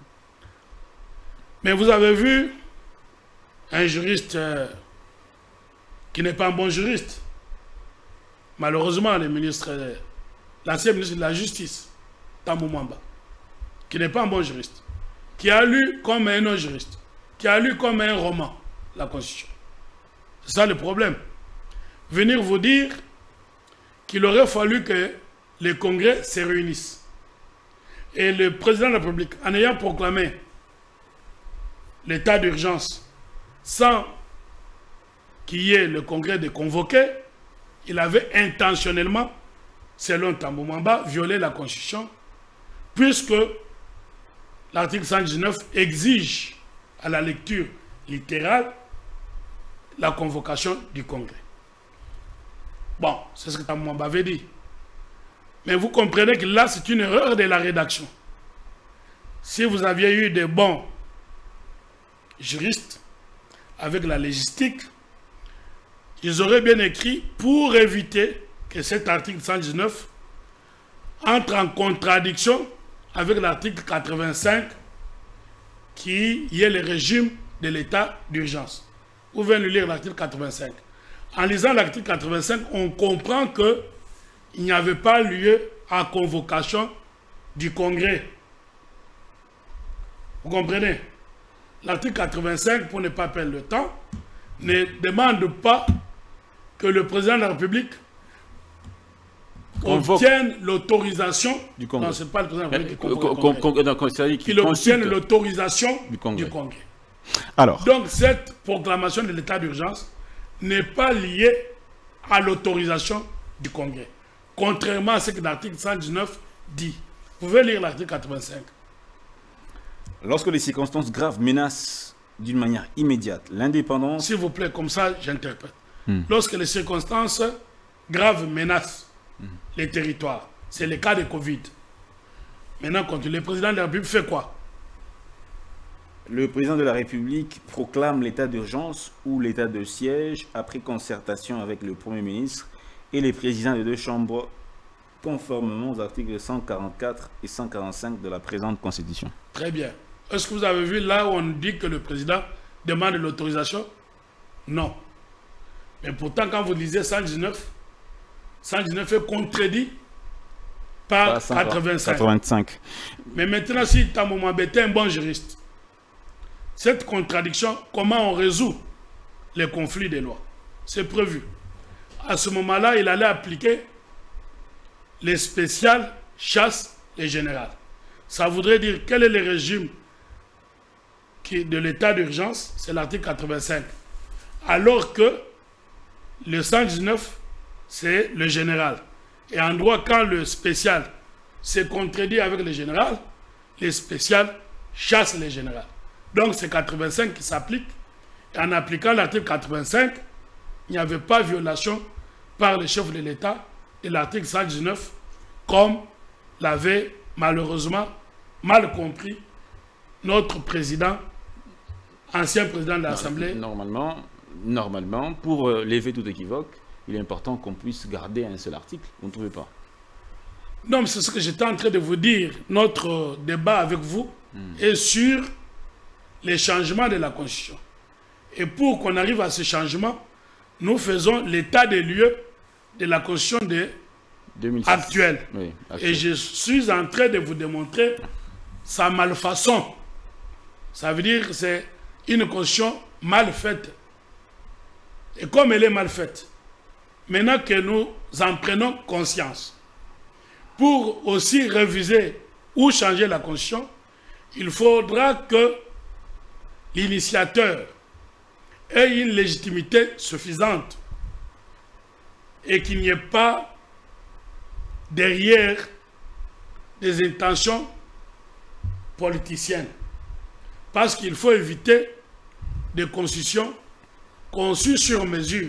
Mais vous avez vu un juriste euh, qui n'est pas un bon juriste. Malheureusement, le ministre, euh, l'ancien ministre de la Justice, Tambou Mwamba, qui n'est pas un bon juriste, qui a lu comme un non-juriste, qui a lu comme un roman la Constitution. C'est ça le problème. Venir vous dire qu'il aurait fallu que les congrès se réunissent. Et le président de la République, en ayant proclamé l'état d'urgence sans qu'il y ait le congrès de convoquer, il avait intentionnellement, selon Tambou Mwamba, violé la Constitution, puisque l'article cent dix-neuf exige à la lecture littérale la convocation du congrès. Bon, c'est ce que Tambou Mwamba avait dit. Mais vous comprenez que là, c'est une erreur de la rédaction. Si vous aviez eu des bons juristes avec la légistique, ils auraient bien écrit pour éviter que cet article cent dix-neuf entre en contradiction avec l'article quatre-vingt-cinq qui est le régime de l'état d'urgence. Vous venez lire l'article quatre-vingt-cinq. En lisant l'article quatre-vingt-cinq, on comprend que il n'y avait pas lieu à convocation du Congrès. Vous comprenez? L'article quatre-vingt-cinq, pour ne pas perdre le temps, ne demande pas que le président de la République Convoque. obtienne l'autorisation Du Congrès. Non, ce n'est pas le président de la République qui Con- convoque con- le Congrès. con- con- c'est-à-dire qu'il Qu'il obtienne consulte. l'autorisation Du Congrès. du Congrès. Alors, Donc, cette proclamation de l'état d'urgence n'est pas liée à l'autorisation du Congrès. Contrairement à ce que l'article cent dix-neuf dit. Vous pouvez lire l'article quatre-vingt-cinq. lorsque les circonstances graves menacent d'une manière immédiate l'indépendance, S'il vous plaît, comme ça, j'interprète. Hmm. Lorsque les circonstances graves menacent les territoires, c'est le cas de Covid. Maintenant, quand le président de la République fait quoi? le président de la République proclame l'état d'urgence ou l'état de siège après concertation avec le Premier ministre et les présidents des deux chambres conformément aux articles cent quarante-quatre et cent quarante-cinq de la présente Constitution. Très bien. Est-ce que vous avez vu là où on dit que le président demande l'autorisation? Non. Mais pourtant, quand vous lisez cent dix-neuf, cent dix-neuf est contredit par quatre-vingt-cinq. quatre-vingt-cinq. Mais maintenant, si Tambou Mwamba était un bon juriste, cette contradiction, comment on résout les conflits des lois? C'est prévu. à ce moment-là, il allait appliquer les spéciales chasse les générales. Ça voudrait dire quel est le régime qui, de l'état d'urgence, c'est l'article quatre-vingt-cinq. Alors que le cent dix-neuf, c'est le général. Et en droit, quand le spécial se contredit avec le général, les spéciales chassent les générales. Donc c'est quatre-vingt-cinq qui s'applique. Et en appliquant l'article quatre-vingt-cinq, il n'y avait pas violation par le chef de l'État de l'article cent dix-neuf, comme l'avait malheureusement mal compris notre président, ancien président de l'Assemblée. Normalement, normalement, pour euh, lever tout équivoque, il est important qu'on puisse garder un seul article. Vous ne trouvez pas? Non, mais c'est ce que j'étais en train de vous dire. Notre débat avec vous hmm. est sur les changements de la Constitution. Et pour qu'on arrive à ce changement, nous faisons l'état des lieux de la Constitution de deux mille six. Actuelle. Oui, actuelle. Et je suis en train de vous démontrer sa malfaçon. Ça veut dire que c'est une Constitution mal faite. Et comme elle est mal faite, maintenant que nous en prenons conscience, pour aussi réviser ou changer la Constitution, il faudra que l'initiateur ait une légitimité suffisante et qu'il n'y ait pas derrière des intentions politiciennes. Parce qu'il faut éviter des constitutions conçues sur mesure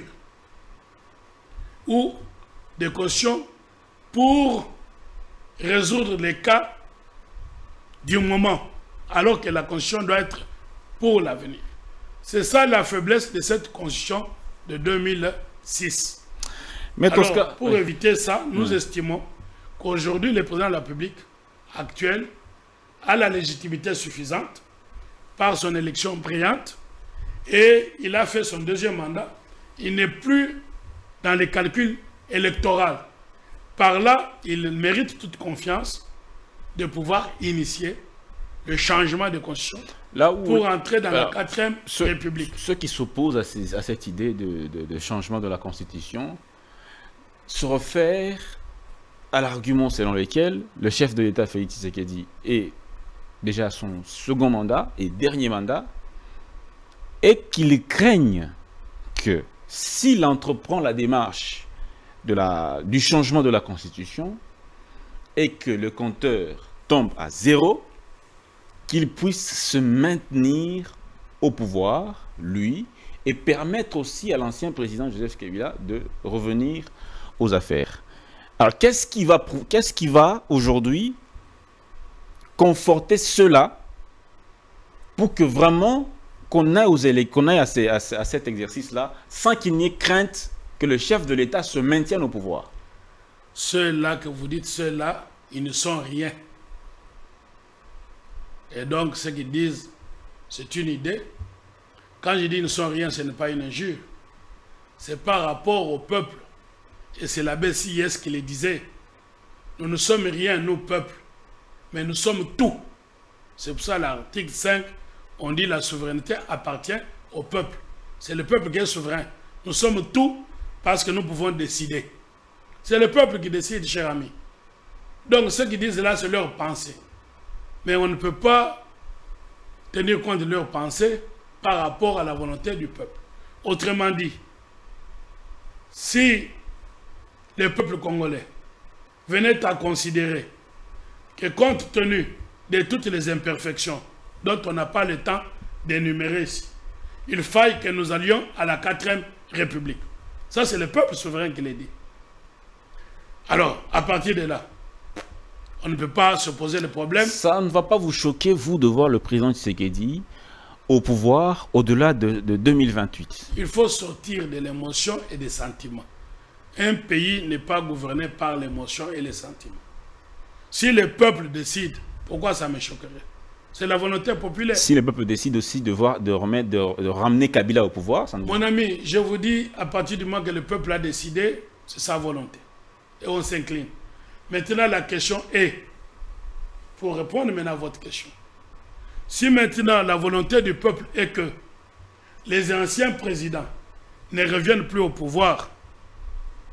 ou des constitutions pour résoudre les cas du moment, alors que la constitution doit être pour l'avenir. C'est ça la faiblesse de cette constitution de deux mille six. Mais alors, Tosca, pour oui. éviter ça, nous mmh. estimons qu'aujourd'hui, le président de la République actuel a la légitimité suffisante par son élection brillante et il a fait son deuxième mandat. Il n'est plus dans les calculs électoraux. Par là, il mérite toute confiance de pouvoir initier le changement de constitution là où, pour entrer dans alors, la quatrième République. Ceux qui s'opposent à, ces, à cette idée de, de, de changement de la Constitution se réfèrent à l'argument selon lequel le chef de l'État, Félix Tshisekedi, est déjà à son second mandat et dernier mandat, et qu'ils craignent que s'il entreprend la démarche de la, du changement de la Constitution et que le compteur tombe à zéro, qu'il puisse se maintenir au pouvoir, lui, et permettre aussi à l'ancien président Joseph Kabila de revenir aux affaires. Alors, qu'est-ce qui va, qu'est-ce qui va aujourd'hui conforter cela pour que vraiment qu'on aille, aux élec- qu'on aille à, ces, à, à cet exercice-là sans qu'il n'y ait crainte que le chef de l'État se maintienne au pouvoir? Ceux-là que vous dites, ceux-là, ils ne sont rien. Et donc, ceux qui disent, c'est une idée. Quand je dis ils ne sont rien, ce n'est pas une injure. C'est par rapport au peuple. Et c'est l'abbé Sieyès qui le disait. Nous ne sommes rien, nous, peuple. Mais nous sommes tout. C'est pour ça, l'article cinq, on dit la souveraineté appartient au peuple. C'est le peuple qui est souverain. Nous sommes tout parce que nous pouvons décider. C'est le peuple qui décide, cher ami. Donc, ceux qui disent là, c'est leur pensée. Mais on ne peut pas tenir compte de leurs pensées par rapport à la volonté du peuple. Autrement dit, si le peuple congolais venait à considérer que compte tenu de toutes les imperfections dont on n'a pas le temps d'énumérer ici, il faille que nous allions à la quatrième République. Ça, c'est le peuple souverain qui l'a dit. Alors, à partir de là, on ne peut pas se poser le problème. Ça ne va pas vous choquer, vous, de voir le président Tshisekedi au pouvoir au-delà de, de deux mille vingt-huit? Il faut sortir de l'émotion et des sentiments. Un pays n'est pas gouverné par l'émotion et les sentiments. Si le peuple décide, pourquoi ça me choquerait? C'est la volonté populaire. Si le peuple décide aussi de, voir, de, remettre, de, de ramener Kabila au pouvoir, ça ne... Mon ami, je vous dis, à partir du moment que le peuple a décidé, c'est sa volonté. Et on s'incline. Maintenant, la question est, pour répondre maintenant à votre question, si maintenant la volonté du peuple est que les anciens présidents ne reviennent plus au pouvoir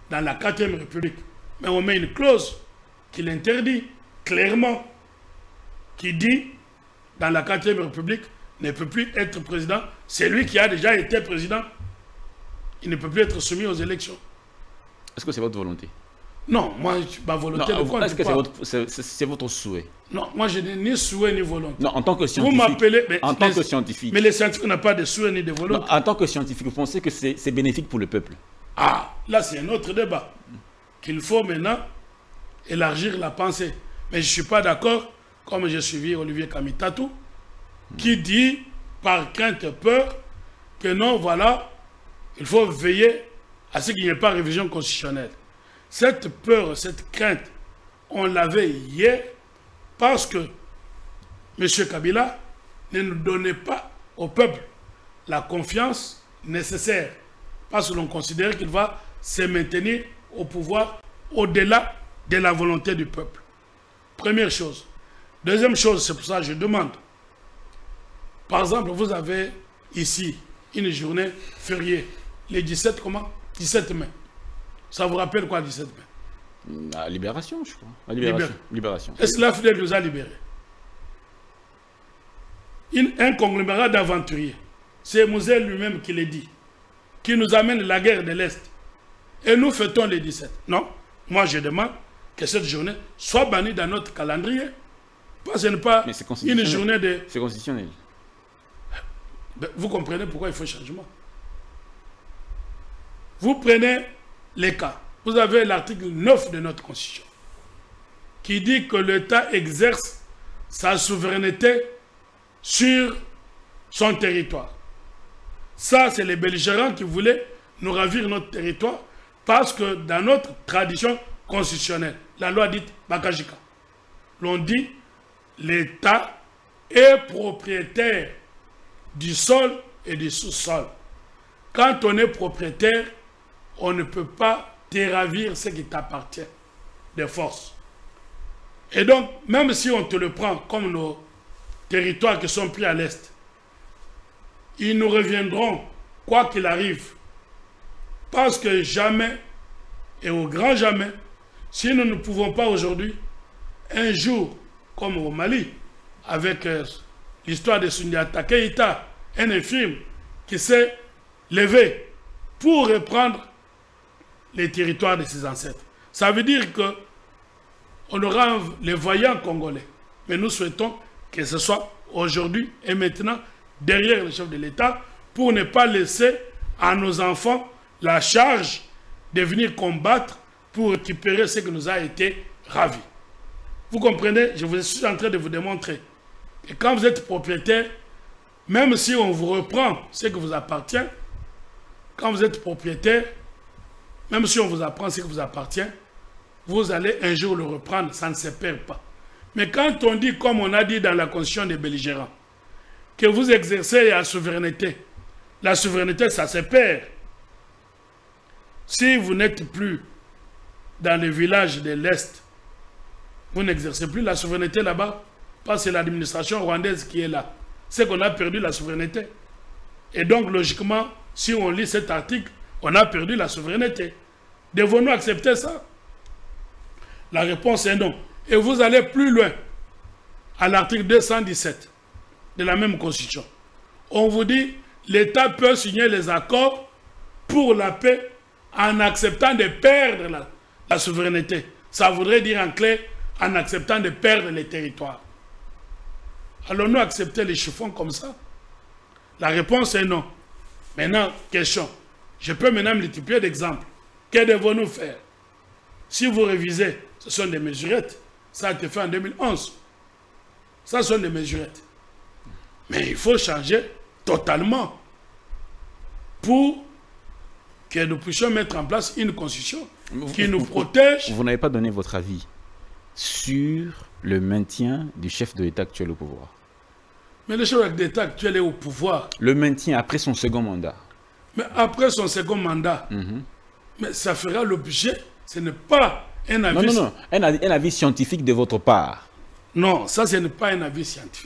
dans la quatrième République. Mais on met une clause qui l'interdit clairement, qui dit dans la quatrième République ne peut plus être président. C'est lui qui a déjà été président. Il ne peut plus être soumis aux élections. Est-ce que c'est votre volonté? Non, moi, ma volonté... Est-ce que c'est votre, c'est votre souhait? Non, moi, je n'ai ni souhait ni volonté. Non, en tant que scientifique... Vous m'appelez... En tant que scientifique... Mais les scientifiques n'ont pas de souhait ni de volonté. Non, en tant que scientifique, vous pensez que c'est bénéfique pour le peuple? Ah, là, c'est un autre débat. Qu'il faut maintenant élargir la pensée. Mais je ne suis pas d'accord, comme j'ai suivi Olivier Kamitatou, qui dit, par crainte et peur, que non, voilà, il faut veiller à ce qu'il n'y ait pas de révision constitutionnelle. Cette peur, cette crainte, on l'avait hier parce que M. Kabila ne nous donnait pas au peuple la confiance nécessaire. Parce que l'on considère qu'il va se maintenir au pouvoir au-delà de la volonté du peuple. Première chose. Deuxième chose, c'est pour ça que je demande. Par exemple, vous avez ici une journée fériée. Les dix-sept, comment? dix-sept mai. Ça vous rappelle quoi, dix-sept mai? La libération, je crois. La libération. libération. Est-ce que la F D L nous a libérés? Une, un conglomérat d'aventuriers. C'est Mouzel lui-même qui l'a dit. Qui nous amène la guerre de l'Est. Et nous fêtons les dix-sept. Non. Moi, je demande que cette journée soit bannie dans notre calendrier. Parce que ce n'est pas une journée de... C'est constitutionnel. Vous comprenez pourquoi il faut changement. Vous prenez les cas. Vous avez l'article neuf de notre Constitution qui dit que l'État exerce sa souveraineté sur son territoire. Ça, c'est les belligérants qui voulaient nous ravir notre territoire parce que dans notre tradition constitutionnelle, la loi dite Bakajika, l'on dit l'État est propriétaire du sol et du sous-sol. Quand on est propriétaire, on ne peut pas déravir ce qui t'appartient de force. Et donc, même si on te le prend comme nos territoires qui sont pris à l'Est, ils nous reviendront, quoi qu'il arrive. Parce que jamais, et au grand jamais, si nous ne pouvons pas aujourd'hui, un jour, comme au Mali, avec euh, l'histoire de Sundiata Keïta, un infirme qui s'est levé pour reprendre les territoires de ses ancêtres. Ça veut dire que on aura les voyants congolais. Mais nous souhaitons que ce soit aujourd'hui et maintenant derrière le chef de l'État pour ne pas laisser à nos enfants la charge de venir combattre pour récupérer ce qui nous a été ravi. Vous comprenez? Je vous suis en train de vous démontrer que quand vous êtes propriétaire, même si on vous reprend ce qui vous appartient, quand vous êtes propriétaire, même si on vous apprend ce qui vous appartient, vous allez un jour le reprendre, ça ne se perd pas. Mais quand on dit, comme on a dit dans la Constitution des belligérants, que vous exercez la souveraineté, la souveraineté, ça se perd. Si vous n'êtes plus dans les villages de l'Est, vous n'exercez plus la souveraineté là-bas, parce que c'est l'administration rwandaise qui est là. C'est qu'on a perdu la souveraineté. Et donc, logiquement, si on lit cet article, on a perdu la souveraineté. Devons-nous accepter ça? La réponse est non. Et vous allez plus loin, à l'article deux cent dix-sept de la même Constitution. On vous dit, l'État peut signer les accords pour la paix en acceptant de perdre la, la souveraineté. Ça voudrait dire en clair, en acceptant de perdre les territoires. Allons-nous accepter les chiffons comme ça? La réponse est non. Maintenant, question. Je peux maintenant multiplier d'exemples. Que devons-nous faire? Si vous révisez, ce sont des mesurettes. Ça a été fait en deux mille onze. Ça, ce sont des mesurettes. Mais il faut changer totalement pour que nous puissions mettre en place une constitution qui nous protège. Vous n'avez pas donné votre avis sur le maintien du chef de l'État actuel au pouvoir. Mais le chef de l'État actuel est au pouvoir. Le maintien après son second mandat. Mais après son second mandat, mm-hmm. mais ça fera l'objet, ce n'est pas un avis... Non, non, non, un avis, un avis scientifique de votre part. Non, ça, ce n'est pas un avis scientifique.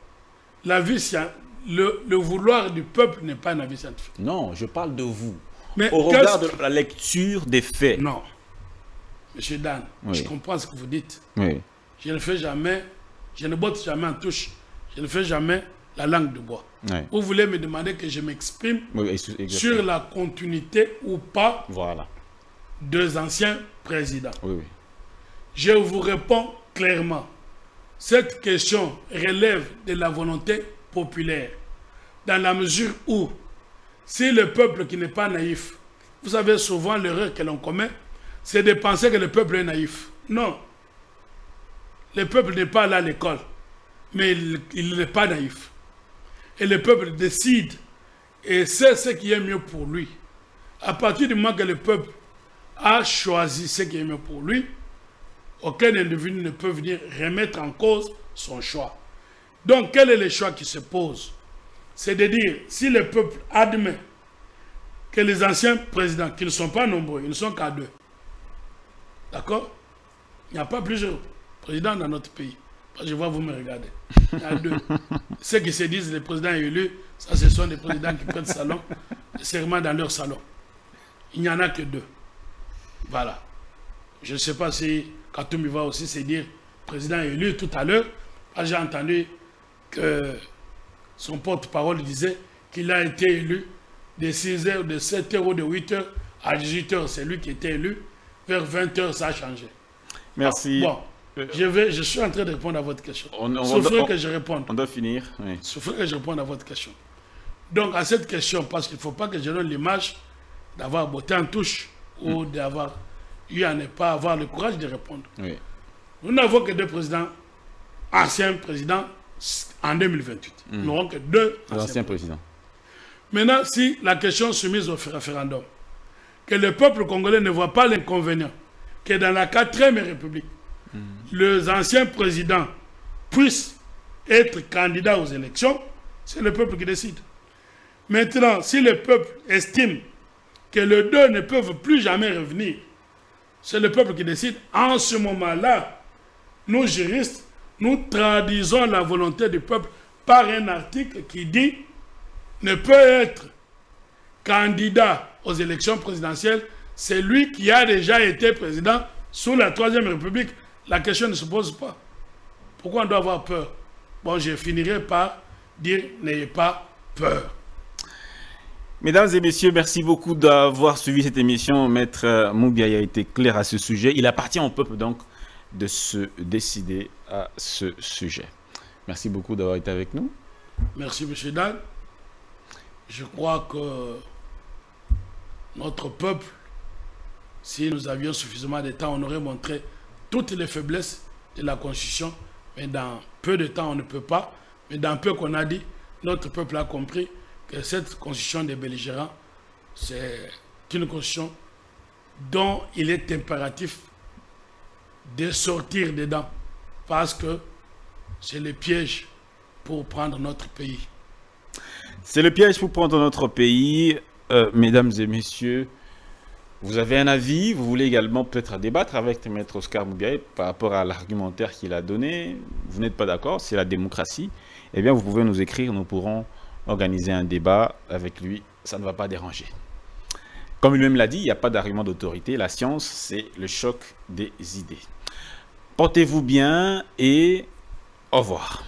L'avis, le, le vouloir du peuple n'est pas un avis scientifique. Non, je parle de vous. Mais au regard de la lecture des faits. Non. Monsieur Dan, oui. je comprends ce que vous dites. Oui. Je ne fais jamais, je ne botte jamais en touche, je ne fais jamais la langue de bois. Oui. Vous voulez me demander que je m'exprime Oui, sur la continuité ou pas voilà. deux anciens présidents. Oui, oui. Je vous réponds clairement. Cette question relève de la volonté populaire, dans la mesure où, si le peuple qui n'est pas naïf, vous savez souvent l'erreur que l'on commet, c'est de penser que le peuple est naïf. Non. Le peuple n'est pas là à l'école, mais il n'est pas naïf. Et le peuple décide et sait ce qui est mieux pour lui. À partir du moment que le peuple a choisi ce qui est mieux pour lui, aucun individu ne peut venir remettre en cause son choix. Donc, quel est le choix qui se pose? C'est de dire, si le peuple admet que les anciens présidents, qui ne sont pas nombreux, ils ne sont qu'à deux, d'accord? Il n'y a pas plusieurs présidents dans notre pays. Je vois vous me regarder. Il y a deux. Ceux qui se disent les présidents élus, ça ce sont des présidents qui prennent salon, le serment dans leur salon. Il n'y en a que deux. Voilà. Je ne sais pas si Katoumi va aussi se dire président élu tout à l'heure. J'ai entendu que son porte-parole disait qu'il a été élu de six heures, de sept heures ou de huit heures à dix-huit heures. C'est lui qui était élu. Vers vingt heures, ça a changé. Merci. Bon, je, vais, je suis en train de répondre à votre question. On, on, Souffrez on, que je réponde. On doit finir. Oui. Souffrez que je réponde à votre question. Donc, à cette question, parce qu'il ne faut pas que je donne l'image d'avoir botté en touche mm. ou d'avoir eu à ne pas avoir le courage de répondre. Oui. Nous n'avons que deux présidents, anciens présidents, en deux mille vingt-huit. Mm. Nous n'aurons que deux anciens, anciens présidents. Maintenant, si la question soumise au référendum, que le peuple congolais ne voit pas l'inconvénient que dans la quatrième République, mm. les anciens présidents puissent être candidats aux élections, c'est le peuple qui décide. Maintenant, si le peuple estime que les deux ne peuvent plus jamais revenir, c'est le peuple qui décide. En ce moment-là, nous juristes, nous traduisons la volonté du peuple par un article qui dit ne peut être candidat aux élections présidentielles celui qui a déjà été président sous la troisième République. La question ne se pose pas. Pourquoi on doit avoir peur? Bon, je finirai par dire n'ayez pas peur. Mesdames et messieurs, merci beaucoup d'avoir suivi cette émission. Maître Moubiaï a été clair à ce sujet. Il appartient au peuple donc de se décider à ce sujet. Merci beaucoup d'avoir été avec nous. Merci, M. Dan. Je crois que notre peuple, si nous avions suffisamment de temps, on aurait montré toutes les faiblesses de la Constitution. Mais dans peu de temps, on ne peut pas. Mais dans peu qu'on a dit, notre peuple a compris que cette constitution des belligérants, c'est une constitution dont il est impératif de sortir dedans, parce que c'est le piège pour prendre notre pays. C'est le piège pour prendre notre pays. Euh, mesdames et messieurs, vous avez un avis, vous voulez également peut-être débattre avec Maître Oscar Moubiaï par rapport à l'argumentaire qu'il a donné, vous n'êtes pas d'accord, c'est la démocratie, eh bien vous pouvez nous écrire, nous pourrons organiser un débat avec lui, ça ne va pas déranger. Comme lui-même l'a dit, il n'y a pas d'argument d'autorité, la science c'est le choc des idées. Portez-vous bien et au revoir.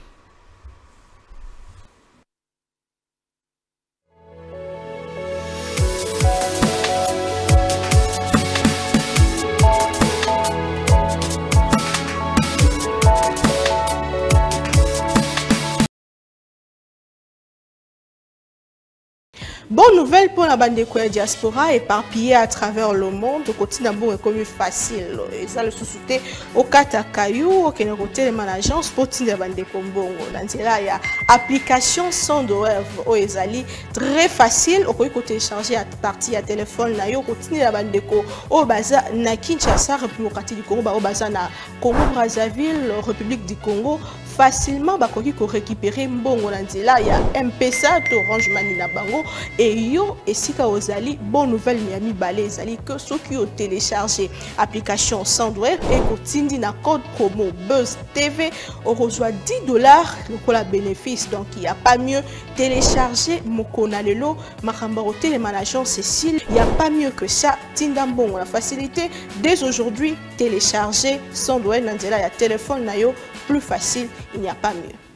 Bonne nouvelle pour la bande de diaspora éparpillée à travers le monde. Au quotidien, bon, est comme facile. Et ça, le sous-souté au Katakayou, au Kénéroté, les managers, pour la bande de Kombongo. Dans là, il y a application sans douleur au Ezali. Très facile. Au côté télécharger à partir à téléphone, na yo, continuer la bande de Ko, au Baza, na Kinshasa, République du Congo, au Baza, na Congo Brazzaville, République du Congo. facilement bakoki ko récupérer mbongo na nzela ya M P S A to Orange Money na bango et yo esika ozali bonne nouvelle miami balé ezali que soki o télécharger application Sandwave et kotindi na code promo Buzz T V on reçoit dix dollars le la bénéfice. Donc il n'y a pas mieux télécharger Mokona Lelo Makambaro Télémanagement Cécile, il n'y a pas mieux que ça. Tindambon la facilité dès aujourd'hui télécharger Sandwave Nandela, il y a téléphone nayo plus facile, il n'y a pas mieux.